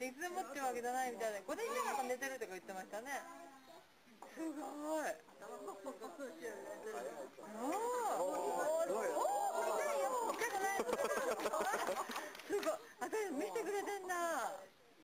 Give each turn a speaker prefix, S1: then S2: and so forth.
S1: いつでもってわけじゃないみたいで、午前中なんか寝てるとか言ってましたね。すごい。